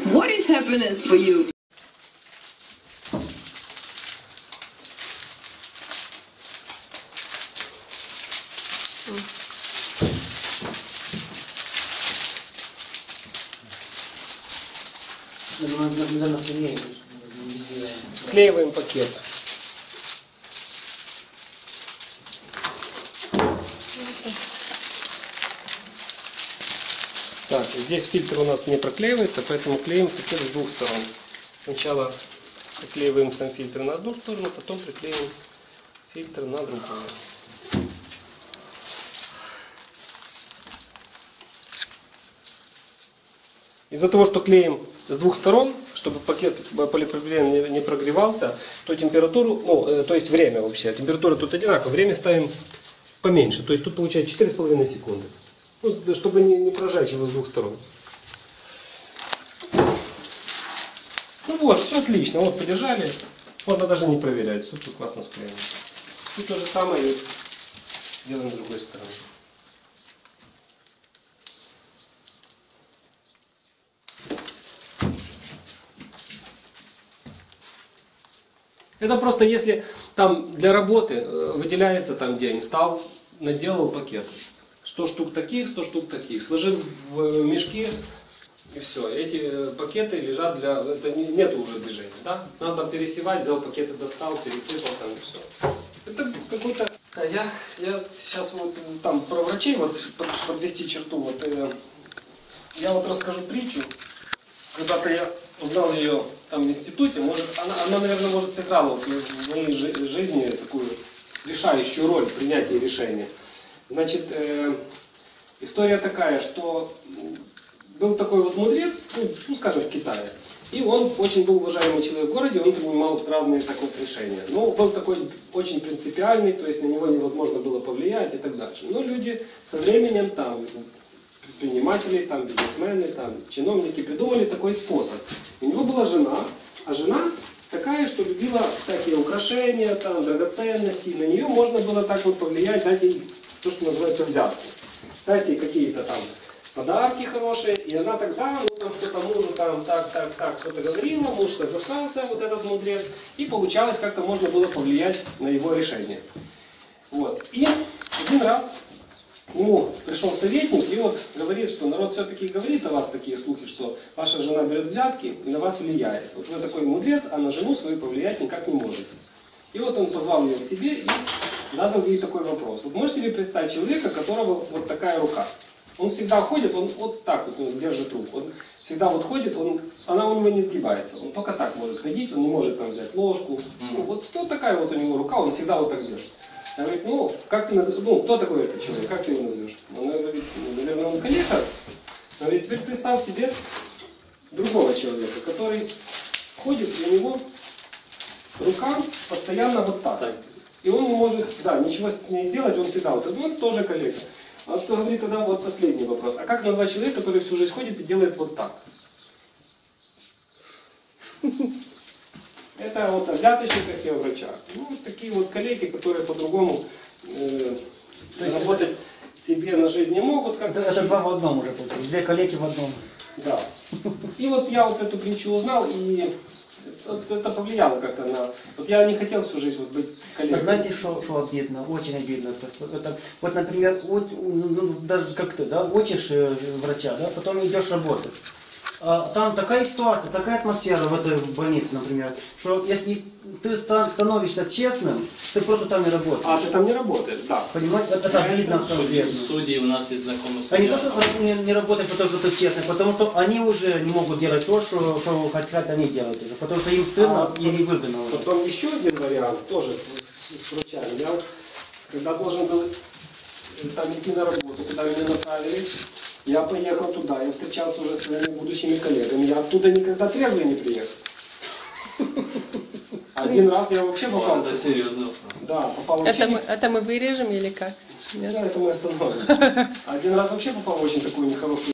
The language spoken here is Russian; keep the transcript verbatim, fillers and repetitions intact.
What is happiness for you? Склеиваем пакет. Так, здесь фильтр у нас не проклеивается, поэтому клеим пакет с двух сторон. Сначала приклеиваем сам фильтр на одну сторону, потом приклеиваем фильтр на другую. Из-за того, что клеим с двух сторон, чтобы пакет полипропилена не, не прогревался, то температуру, ну, э, то есть время вообще, температура тут одинаковая, время ставим поменьше. То есть тут получается четыре с половиной секунды. Ну, чтобы не, не прожечь его с двух сторон. Ну вот, все отлично. Вот подержали. Можно даже не проверять. Все тут классно склеено. Тут то же самое и делаем с другой стороны. Это просто если там для работы выделяется там день, стал, наделал пакет. сто штук таких, сто штук таких. Сложил в мешки и все. Эти пакеты лежат для... Это нету уже движения. Да? Надо пересевать, взял пакеты, достал, пересыпал там и все. Это какой-то... Я, я сейчас вот там про врачей вот подвести черту. Вот, э, я вот расскажу притчу. Когда-то я узнал ее там в институте. Может, она, она, наверное, может сыграла вот в моей жизни такую решающую роль в принятии решения. Значит, э, история такая, что был такой вот мудрец, ну, ну, скажем, в Китае, и он очень был уважаемый человек в городе, он принимал разные так вот решения. Но был такой очень принципиальный, то есть на него невозможно было повлиять и так дальше. Но люди со временем, там, предприниматели, там, бизнесмены, там, чиновники придумали такой способ. У него была жена, а жена такая, что любила всякие украшения, там, драгоценности, и на нее можно было так вот повлиять, дать ей то, что называется взятки. Дать ей какие-то там подарки хорошие, и она тогда, ну там что-то мужу там так, так, так, что-то говорила, муж соглашался, вот этот мудрец, и получалось, как-то можно было повлиять на его решение. Вот. И один раз к нему пришел советник, и вот говорит, что народ все-таки говорит о вас такие слухи, что ваша жена берет взятки и на вас влияет. Вот вы такой мудрец, а на жену свою повлиять никак не можете. И вот он позвал ее к себе и задал ей такой вопрос. Вот можете себе представить человека, у которого вот такая рука? Он всегда ходит, он вот так вот он держит руку. Он всегда вот ходит, он, она у него не сгибается. Он только так может ходить, он не может там взять ложку. Ну, вот что такая вот у него рука, он всегда вот так держит. Она говорит, ну, как ты назовешь, ну, кто такой этот человек, как ты его назовешь? Она говорит, ну, наверное, он калека. Она говорит, теперь представь себе другого человека, который ходит, и у него рука постоянно вот так. И он не может, да, ничего с ней сделать, он всегда вот, он тоже калека. А кто говорит тогда вот последний вопрос. А как назвать человека, который всю жизнь ходит и делает вот так? Это вот о взяточниках и о врачах. Ну, вот такие вот калеки, которые по-другому э, работать себе на жизнь не могут. Как это, это два в одном уже получилось. Две калеки в одном. Да. И вот я вот эту притчу узнал, и вот это повлияло как-то на... Вот я не хотел всю жизнь вот быть калекой. Знаете, что, что обидно? Очень обидно. Это, вот, например, вот, ну, даже как ты, да, учишь врача, да, потом идешь работать. А там такая ситуация, такая атмосфера в этой больнице, например, что если ты становишься честным, ты просто там не работаешь. А ты там не работаешь, да. Понимаете, это, это видно. Судьи, судьи у нас есть знакомые судьи. А не то, что не, не работаешь, потому что ты честный, потому что они уже не могут делать то, что, что хотят они делать. Потому что им стыдно а, и невыгодно. Потом еще один вариант, тоже с, с врачами. Я, когда должен был там идти на работу, куда меня направили, я поехал туда, я встречался уже с своими будущими коллегами. Я оттуда никогда трезвый не приехал. Один раз я вообще попал... Это серьезно. Да, попал в это, мы, это мы вырежем или как? Да, это мы остановим. Один раз вообще попал в очень такую нехорошую